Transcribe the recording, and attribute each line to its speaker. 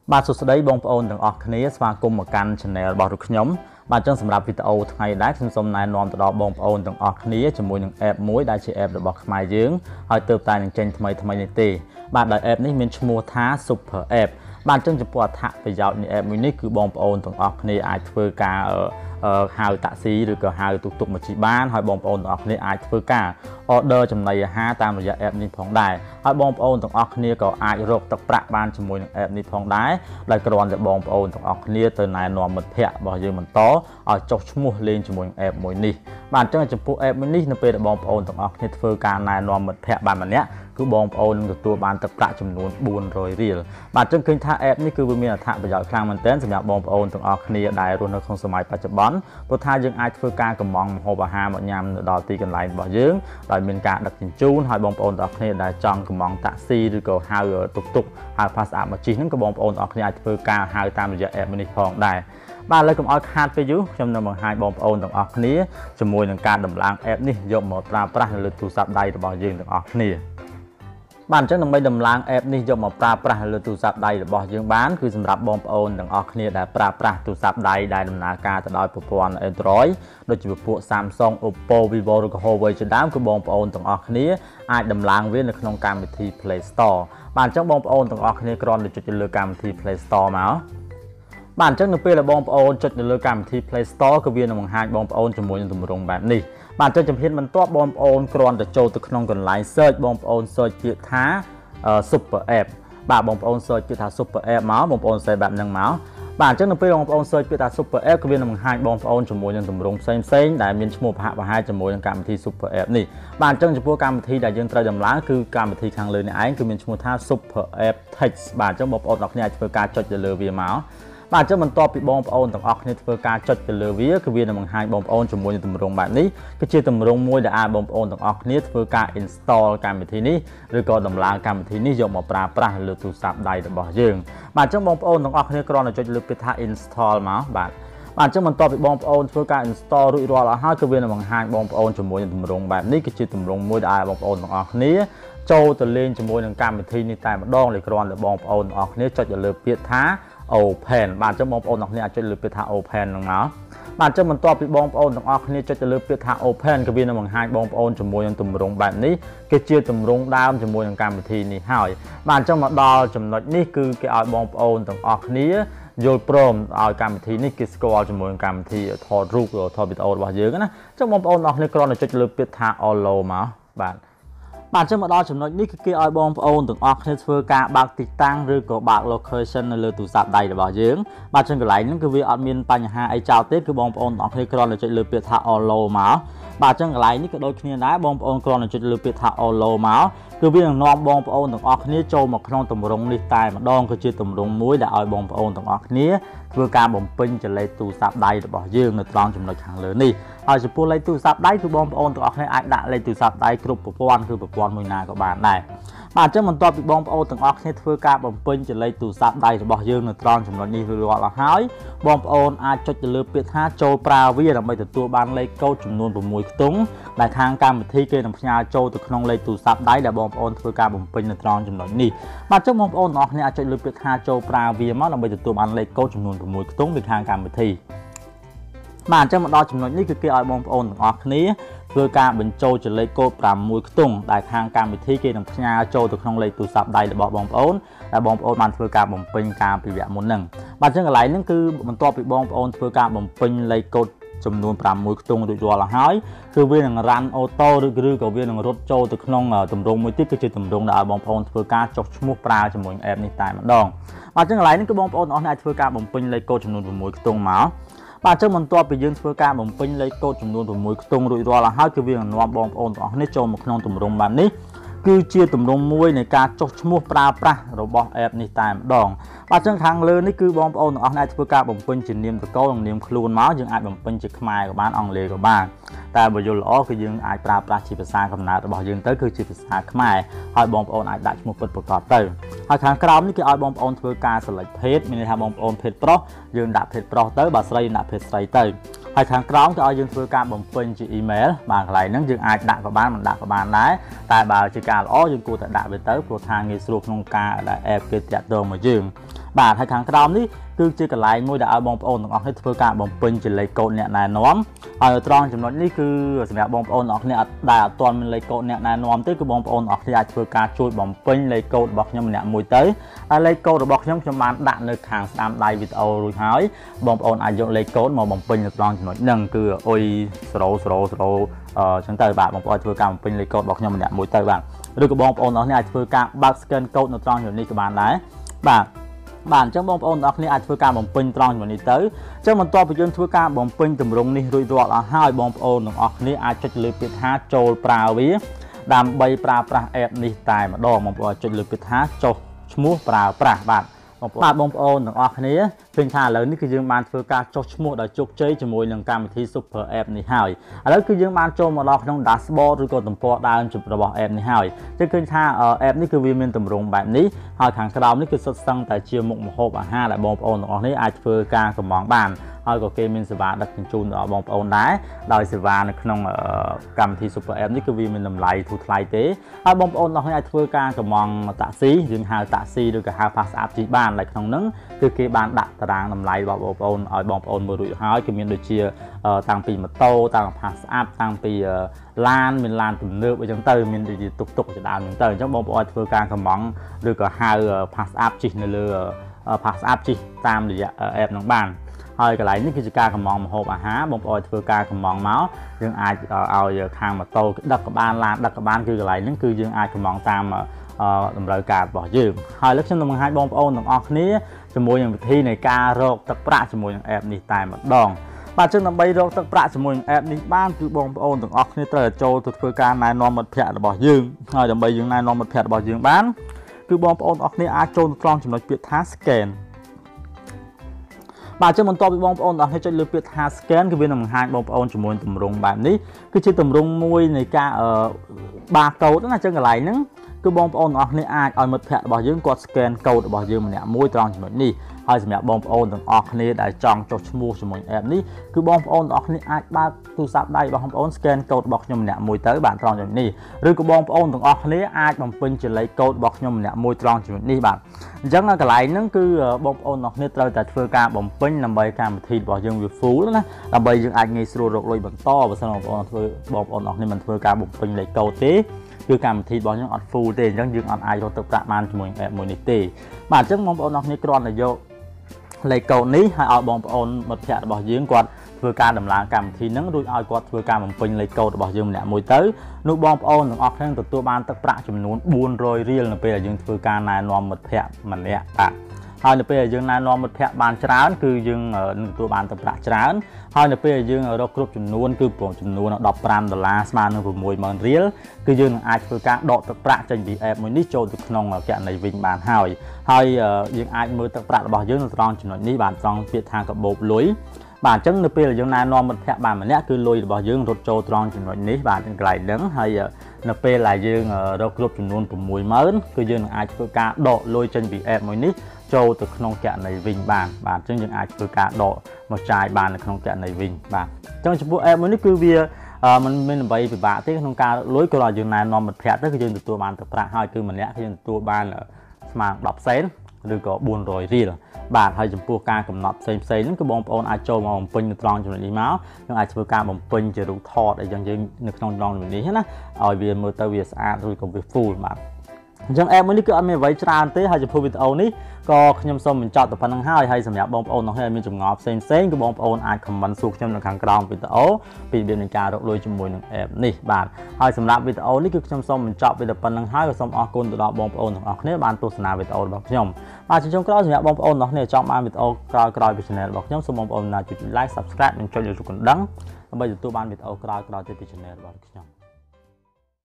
Speaker 1: បាទសួស្តីបងប្អូនទាំងអស់គ្នាស្វាគមន៍មកកាន់ Channel របស់លោកខ្ញុំបាទចឹងសម្រាប់វីដេអូថ្ងៃនេះខ្ញុំសូមណែនាំទៅដល់បងប្អូនទាំងអស់គ្នាជាមួយនឹង app មួយដែលជា app របស់ខ្មែរយើងហើយទើបតែនឹងចេញថ្មីនេះទេបាទដោយ app នេះមានឈ្មោះថា Super App បាទចឹងចំពោះអត្ថប្រយោជន៍នៃ app មួយនេះគឺបងប្អូនទាំងអស់គ្នាអាចធ្វើការហៅតាក់ស៊ីឬក៏ហៅទូកមកជិះបានហើយបងប្អូនទាំងអស់គ្នាអាចធ្វើការ order ចំណីអាហារតាមរយៈ app នេះផងដែរហើយបងប្អូនទាំងអស់គ្នាក៏អាចរកទឹកប្រាក់បានជាមួយនឹង app នេះផងដែរដោយគ្រាន់តែបងប្អូនទាំងអស់គ្នាទៅណែនាំមិត្តភ័ក្តិរបស់យើងបន្តឲ្យចុះឈ្មោះលេងជាមួយនឹង app មួយនេះបាទអញ្ចឹងចំពោះ app មួយនេះនៅពេលដែលបងប្អូនទាំងអស់គ្នាធ្វើការណែនាំមិត្តភ័ក្តិបានម្នាក់គឺបងប្អូននឹងទទួលបានទឹកប្រាក់ចំនួន400រៀលបាទអញ្ចឹងឃើញថា app នេះគឺវាមានអត្ថប្រយោជន៍ខ្លាំងមែនទែនសម្រាប់បងប្អូនទាំងអស់គ្នាដែលរស់នៅក្នុងសម័យបច្ចុប្បន្នព្រោះថាយើងអាចធ្វើការកម្មង់ម្ហូបអាហារមកញ៉ាំនៅដល់ទីកន្លែងរបស់យើងដោយមានការដឹកជញ្ជូនហើយបងប្អូនទាំងអស់គ្នាដែលចង់កម្មង់តាក់ស៊ីឬក៏ហៅតុកហៅ pass app មកជិះហ្នឹងក៏បងប្អូនទាំងអស់គ្នាអាចធ្វើការហៅតាមរយៈ app នេះផងដែរបាទឥឡូវកុំឲ្យខាតពេលយូរខ្ញុំនឹងបង្ហាញបងប្អូនទាំងអស់គ្នាជាមួយនឹងការដំឡើង app នេះយកមកប្រើប្រាស់នៅលើទូរស័ព្ទដៃរបស់យើងទាំងអស់គ្នាបាទអញ្ចឹងដើម្បីដំឡើង app នេះយកមកប្រើប្រាស់លើទូរស័ព្ទដៃរបស់យើងបានគឺសម្រាប់បងប្អូនទាំងអស់គ្នាដែលប្រើប្រាស់ទូរស័ព្ទដៃដែលដំណើរការទៅដោយប្រព័ន្ធ Android ដូចជាពួក Samsung, Oppo, Vivo ឬក៏ Huawei ជាដើមគឺបងប្អូនទាំងអស់គ្នាអាចដំឡើងវានៅក្នុងកម្មវិធី Play Store បាទអញ្ចឹងបងប្អូនទាំងអស់គ្នាគ្រាន់តែចុចទៅលើកម្មវិធី Play Store មកបាទអញ្ចឹងនៅពេលដែលបងប្អូនចុចទៅលើកម្មវិធី Play Store គឺវានឹងបង្ហាញបងប្អូនជាមួយនឹងទម្រង់បែបនេះបាទអញ្ចឹងជំហានបន្ទាប់បងប្អូនគ្រាន់តែចូលទៅក្នុងកន្លែង search បងប្អូន search ពាក្យថា Super App បាទបងប្អូន search ពាក្យថា Super App មកបងប្អូន search បែបហ្នឹងមកបាទអញ្ចឹងនៅពេលបងប្អូន search ពាក្យថា Super App គឺវានឹងបង្ហាញបងប្អូនជាមួយនឹងទម្រង់ផ្សេងដែលមានឈ្មោះប្រហែលជាមួយនឹងកម្មវិធី Super App នេះបាទអញ្ចឹងចំពោះកម្មវិធីដែលយើងត្រូវដំឡើងគឺកម្មវិធីខាងលើនេះឯងគឺមានឈ្មោះថា Super App Text បាទអញ្ចឹងបងប្អូនទាំងគ្នាអាចធ្វើការចុចទៅលើវាមកបាទអញ្ចឹងបន្ទាប់ពីបងប្អូនទាំងអស់គ្នាធ្វើការចុចទៅលើវាគឺវានឹងបង្ហាញបងប្អូនជាមួយនឹងទម្រង់បែបនេះគឺជាទម្រង់មួយដែលអាចបងប្អូនទាំងអស់គ្នាធ្វើការ install កម្មវិធីនេះឬក៏ដំឡើងកម្មវិធីនេះយកមកប្រើប្រាស់លើទូរស័ព្ទដៃរបស់យើងបាទអញ្ចឹងបងប្អូនទាំងអស់គ្នាគ្រាន់តែចុចលើពាក្យថា install មកបាទអញ្ចឹងបន្ទាប់ពីបងប្អូនធ្វើការ install រួចរាល់អស់ហើយគឺវានឹងបង្ហាញបងប្អូនជាមួយនឹងទម្រង់បែបនេះគឺជាទម្រង់មួយដែលបងប្អូនទាំងអស់គ្នាចូលទៅលេងជាមួយនឹងកម្មវិធីនេះតែម្ដងលើគ្រាន់តែបងប្អូនទាំងអស់គ្នាចុចទៅលើពាក្យថា Open បាទអញ្ចឹងបងប្អូនទាំងគ្នាអាចចុចលើពាក្យថា Open ហ្នឹងមកបាទអញ្ចឹងបន្ទាប់ពីបងប្អូនទាំងអស់គ្នាចុចទៅលើពាក្យថា Open ក៏វានឹងបង្ហាញបងប្អូនជាមួយនឹងទម្រង់បែបនេះគឺជាទម្រង់ដើមជាមួយនឹងកម្មវិធីនេះហើយបាទអញ្ចឹងមកដល់ចំណុចនេះគឺគេឲ្យបងប្អូនទាំងអស់គ្នាយល់ព្រមឲ្យកម្មវិធីនេះគេស្គាល់ជាមួយនឹងកម្មវិធីថតរូបឬថតវីដេអូរបស់យើងណាអញ្ចឹងបងប្អូនទាំងអស់គ្នាគ្រាន់តែចុចលើពាក្យថា Allow មកបាទបាទអញ្ចឹងមកដល់ចំណុចនេះគឺគេឲ្យបងប្អូនទាំងអស់គ្នាធ្វើការបើកទីតាំងឬក៏បើក location នៅលើទូរស័ព្ទដៃរបស់យើងបាទអញ្ចឹងកន្លែងហ្នឹងគឺវាអត់មានបញ្ហាអីចោលទេគឺបងប្អូនទាំងអស់គ្នាគ្រាន់តែចុចលើពាក្យថា Allow មកបាទអញ្ចឹងកន្លែងនេះក៏ដូចគ្នាដែរបងប្អូនគ្រាន់តែចុចលើពាក្យថា Allow មកគឺវានឹងនាំបងប្អូនទាំងអស់គ្នាចូលមកក្នុងទម្រង់នេះតែម្ដងគឺជាទម្រង់មួយដែលឲ្យបងប្អូនទាំងអស់គ្នាធ្វើការបំពេញចលេខទូរស័ព្ទដៃរបស់យើងនៅត្រង់ចំណុចខាងលើនេះហើយចំពោះលេខទូរស័ព្ទដៃគឺបងប្អូនទាំងអស់គ្នាអាចដាក់លេខទូរស័ព្ទដៃគ្រប់ប្រព័ន្ធគឺប្រព័ន្ធមួយណាក៏បានដែរបាទអញ្ចឹងបន្ទាប់ពីបងប្អូនទាំងអស់គ្នាធ្វើការបំពេញចលេខទូរស័ព្ទដៃរបស់យើងនៅត្រង់ចំណុចនេះរួចរាល់អស់ហើយបងប្អូនអាចចុចទៅលើពាក្យថាចូលប្រើវាដើម្បីទទួលបានលេខកូដចំនួន6ខ្ទង់ដែលខាងកម្មវិធីគេនឹងផ្ញើចូលទៅក្នុងលេខទូរស័ព្ទដៃដែលបងប្អូនធ្វើការបំពេញនៅត្រង់ចំណុចនេះបាទអញ្ចឹងបងប្អូនទាំងអស់គ្នាអាចចុចលើពាក្យថាចូលប្រើវាមកដើម្បីទទួលបានលេខកូដចំនួន6ខ្ទង់ពីខាងកម្មវិធីបាទអញ្ចឹងមកដល់ចំណុចនេះគឺគេឲ្យបងប្អូនទាំងអស់គ្នាធ្វើការបញ្ចូលចលេខកូដ6ខ្ទង់ដែលខាងកម្មវិធីគេនឹងផ្ញើចូលទៅក្នុងលេខទូរស័ព្ទដៃរបស់បងប្អូនដែលបងប្អូនបានធ្វើការបំពេញការពីវគ្គមុនហ្នឹងបាទអញ្ចឹងកន្លែងហ្នឹងគឺបន្ទាប់ពីបងប្អូនធ្វើការបំពេញលេខកូដចំនួន6ខ្ទង់រួចរាល់ហើយគឺវានឹងរ៉ាន់អូតូឬក៏វានឹងរត់ចូលទៅក្នុងទម្រង់មួយទៀតគឺជាទម្រង់ដែលឲ្យបងប្អូនធ្វើការចុះឈ្មោះប្រើជាមួយ app នេះតែម្ដងបាទអញ្ចឹងកន្លែងនេះគឺបងប្អូនទាំងអស់គ្នាអាចធ្វើការបំពេញលេខកូដចំនួន6ខ្ទង់មកបាទអញ្ចឹងបន្ទាប់ពីយើងធ្វើការបំពេញលេខកូដចំនួន6ខ្ទង់រួចរាល់ហើយគឺវានឹងនាំបងប្អូនទាំងអស់គ្នាចូលមកក្នុងទម្រង់បែបនេះគឺជាទម្រង់មួយនៃការចុះឈ្មោះប្រើប្រាស់របស់ app នេះតែម្ដងបាទអញ្ចឹងខាងលើនេះគឺបងប្អូនទាំងអស់គ្នាអាចធ្វើការបំពេញជានាមតកូលនិងនាមខ្លួនមកយើងអាចបំពេញជាខ្មែរក៏បានអង់គ្លេសក៏បានតែបើយល់ល្អគឺយើងអាចប្រើប្រាស់ជាភាសាកំណើតរបស់យើងទៅគឺជាភាសាខ្មែរហើយបងប្អូនអាចដាក់ឈ្មោះពិតប្រាកដទៅហើយខាងក្រោមនេះគេឲ្យបងប្អូនធ្វើការ select ភេទមានន័យថាបងប្អូនភេទប្រុសយើងដាក់ភេទប្រុសទៅបើស្រីដាក់ភេទស្រីទៅហើយខាងក្រោមគេឲ្យយើងធ្វើការបំពេញជា email បាទកន្លែងហ្នឹងយើងអាចដាក់ក៏បានមិនដាក់ក៏បានដែរតែបើជាការល្អយើងគួរតែដាក់វាទៅព្រោះថាងាយស្រួលក្នុងការដែល app គេតាក់ទងមកយើងបាទហើយខាងក្រោមនេះគឺជាកន្លែងមួយដែលឲ្យបងប្អូនទាំងអស់គ្នាធ្វើការបំពេញជាលេខកូដអ្នកណែនាំហើយត្រង់ចំណុចនេះគឺសម្រាប់បងប្អូនទាំងអស់គ្នាដែលអត់ទាន់មានលេខកូដអ្នកណែនាំទេគឺបងប្អូនទាំងអស់គ្នាអាចធ្វើការជួយបំពេញលេខកូដរបស់ខ្ញុំម្នាក់មួយទៅហើយលេខកូដរបស់ខ្ញុំបានដាក់នៅខាងស្ដាំដៃវីដេអូរួចហើយបងប្អូនអាចយកលេខកូដមកបំពេញនៅត្រង់ចំណុចហ្នឹងគឺអុយ000ចឹងទៅបាទបងប្អូនធ្វើការបំពេញលេខកូដរបស់ខ្ញុំម្នាក់មួយទៅបាទឬក៏បងប្អូនទាំងអស់គ្នាអាចធ្វើការបើក scan code នៅត្រង់ចំណុចនេះក៏បានដែរបាទអញ្ចឹងបងប្អូនទាំងអស់គ្នាអាចធ្វើការបំពេញត្រង់ចំណុចនេះទៅអញ្ចឹងបន្ទាប់ពីយើងធ្វើការបំពេញទម្រង់នេះរួចរាល់អស់ហើយបងប្អូនទាំងអស់គ្នាអាចចុចលើពាក្យថាចូលប្រើវាដើម្បីប្រើប្រាស់ app នេះតែម្ដងបងប្អូនចុចលើពាក្យថាចុះឈ្មោះប្រើប្រាស់បាទបងប្អូនទាំងអស់គ្នាឃើញថាឥឡូវនេះគឺយើងបានធ្វើការចុះឈ្មោះដោយជោគជ័យជាមួយនឹងកម្មវិធី Super App នេះហើយឥឡូវគឺយើងបានចូលមកដល់ក្នុង dashboard ឬក៏ទំព័រដើមរបស់ app នេះហើយចឹងឃើញថា app នេះគឺវាមានទម្រង់បែបនេះហើយខាងក្រោមនេះគឺសុទ្ធសឹងតែជាមុខម្ហូបអាហារដែលបងប្អូនទាំងអស់គ្នាអាចធ្វើការកម្មង់បានហើយក៏គេមានសេវាដឹកជញ្ជូនដល់បងប្អូនដែរដោយសេវានៅក្នុងកម្មវិធី Super App នេះគឺវាមានតម្លៃធូរថ្លៃទេហើយបងប្អូនទាំងអស់គ្នាអាចធ្វើការកម្មង់តាក់ស៊ីយើងហៅតាក់ស៊ីឬក៏ហៅ Pass App ជិះបានដែលក្នុងហ្នឹងគឺគេបានដាក់តារាងតម្លៃរបស់បងប្អូនឲ្យបងប្អូនមើលរួចហើយគឺមានដូចជាតាំងពីម៉ូតូតាំង Pass App តាំងពីឡានមានឡានទំនើបអីចឹងទៅមានដូចជាតុកជាដើមចឹងទៅអញ្ចឹងបងប្អូនអាចធ្វើការកម្មង់ឬក៏ហៅ Pass App ជិះនៅលើ Pass App ជិះតាមរយៈ app ហ្នឹងបានហើយកន្លែងនេះគឺជាការកម្មង់ម្ហូបអាហារបងប្អូនធ្វើការកម្មង់មកយើងអាចឲ្យខាងម៉ូតូដឹកក៏បានឡានដឹកក៏បានគឺកន្លែងហ្នឹងគឺយើងអាចកម្មង់តាមតម្រូវការរបស់យើងហើយឥឡូវខ្ញុំនឹងបង្ហាញបងប្អូនទាំងអស់គ្នាជាមួយនឹងវិធីនៃការរកទឹកប្រាក់ជាមួយនឹង app នេះតែម្ដងបាទអញ្ចឹងដើម្បីរកទឹកប្រាក់ជាមួយនឹង app នេះបានគឺបងប្អូនទាំងអស់គ្នាត្រូវចូលទៅធ្វើការណែនាំមិត្តភ័ក្តិរបស់យើងហើយដើម្បីយើងណែនាំមិត្តភ័ក្តិរបស់យើងបានគឺបងប្អូនទាំងអស់គ្នាអាចចូលទៅត្រង់ចំណុចពាក្យថា scanបាទចឹងបន្ទាប់ពីបងប្អូនទាំងអស់គ្នាចុចលើពាក្យថា scan គឺវានឹងបង្ហាញបងប្អូនជាមួយទម្រង់បែបនេះគឺជាទម្រង់មួយនៃការbarcode ណាចឹងកន្លែងហ្នឹងគឺបងប្អូនទាំងអស់គ្នាអាចឲ្យមិត្តភ័ក្តិរបស់យើងគាត់ scan code របស់យើងម្នាក់មួយត្រង់ចំណុចនេះហើយសម្រាប់បងប្អូនទាំងអស់គ្នាដែលចង់ចុះឈ្មោះជាមួយ app នេះគឺបងប្អូនទាំងអស់គ្នាអាចបើកទូរស័ព្ទដៃរបស់បងប្អូន scan code របស់ខ្ញុំម្នាក់មួយទៅបាទត្រង់ចំណុចនេះឬក៏បងប្អូនទាំងអស់គ្នាអាចបំពេញជាលេខ code របស់ខ្ញុំម្នាក់មួយត្រង់ចំណុចនេះបាទអញ្ចឹងកន្លែងហ្នឹងគឺបងប្អូនទាំងអស់គ្នាត្រូវតែធ្វើការបំពេញដើម្បីកម្មវិធីរបស់យើងវា full ណាដើម្បីយើងអាចងាយស្រួលរកលុយបន្តបើសិនបងប្អូនទាំងអស់គ្នាមិនធ្វើការបំពេញលេខ code ទេគឺកម្មវិធីរបស់យើងអត់ full ទេអញ្ចឹងយើងអត់អាចរកទឹកប្រាក់បានជាមួយ app មួយនេះទេបាទអញ្ចឹងបងប្អូនទាំងអស់គ្នាគ្រាន់តែយកលេខកូដនេះហើយឲ្យបងប្អូនមិត្តភ័ក្តិរបស់យើងគាត់ធ្វើការដំឡើងកម្មវិធីហ្នឹងរួចឲ្យគាត់ធ្វើការបំពេញលេខកូដរបស់យើងម្នាក់មួយទៅនោះបងប្អូនទាំងអស់គ្នាទទួលបានទឹកប្រាក់ចំនួន400រៀលនៅពេលដែលយើងធ្វើការណែនាំមិត្តភ័ក្តិម្នាក់បាទហើយនៅពេលដែលយើងណែនាំមិត្តភ័ក្តិបានច្រើនគឺយើងនឹងទទួលបានទឹកប្រាក់ច្រើនហើយនៅពេលដែលយើងរកគ្រប់ចំនួនគឺចំនួន$15ស្មើនឹង60000រៀលគឺយើងនឹងអាចធ្វើការដកទឹកប្រាក់ចេញពី app មួយនេះចូលទៅក្នុងគណនីវិញបានហើយយើងអាចមើលទឹកប្រាក់របស់យើងនៅត្រង់ចំណុចនេះបានត្រង់ពាក្យថាកាបូបលុយបាទអញ្ចឹងនៅពេលដែលយើងណែនាំមិត្តភ័ក្តិបានម្នាក់គឺលុយរបស់យើងរត់ចូលត្រង់ចំណុចនេះបាទកន្លែងហ្នឹងហើយនៅពេលដែលយើងរកគ្រប់ចំនួន60000គឺយើងនឹងអាចធ្វើការដកលុយចេញពី app មួយនេះចូលទៅក្នុងគណនីវិញបានបាទអញ្ចឹងយើងអាចធ្វើការដកមកចាយបាននៅក្នុងគណនីវិញបាទអញ្ចឹងចំពោះ app មួយនេះគឺវាมันមានអ្វីពិបាកទេក្នុងការលុយក៏យើងណែនាំមិត្តភ័ក្តិទៅគឺយើងទទួលបានទឹកប្រាក់ហើយគឺម្នាក់គឺយើងទទួលបានស្មើ10សេនឬក៏400រៀលបាទហើយចំពោះការកំណត់ផ្សេងហ្នឹងគឺបងប្អូនអាចចូលមកបំពេញនៅត្រង់ចំណុចនេះមកយើងអាចធ្វើការបំពេញជារូបថតអីយ៉ាងយើងនៅក្នុងត្រង់នេះណាឲ្យវាមើលទៅវាស្អាតឬក៏វា full បាទអញ្ចឹង app មួយនេះគឺអត់មានអ្វីច្រើនទេហើយចំពោះវីដេអូនេះក៏ខ្ញុំសូមបញ្ចប់តែប៉ុណ្្នឹងហើយសម្រាប់បងប្អូនទាំងអស់គ្នាមានចម្ងល់ផ្សេងគឺបងប្អូនអាច comment សួរខ្ញុំនៅខាងក្រោមវីដេអូពីរបៀបនៃការរកលុយជាមួយនឹង app នេះបាទហើយសម្រាប់វីដេអូនេះគឺខ្ញុំសូមបញ្ចប់វាតែប៉ុណ្្នឹងហើយក៏សូមអរគុណទៅដល់បងប្អូនទាំងអស់គ្នាបានទស្សនាវីដេអូរបស់ខ្ញុំបាទជាចុងក្រោយសម្រាប់បងប្អូនទាំងអស់គ្នាចង់បានវីដេអូក្រោយៗពី channel របស់ខ្ញុំសូមបងប្អូនចុច like subscribe និងចុចរូបកណ្ដឹងដើម្បីទទួលបានវីដេអូក្រោយៗទៀតពី channel របស់ខ្ញុំ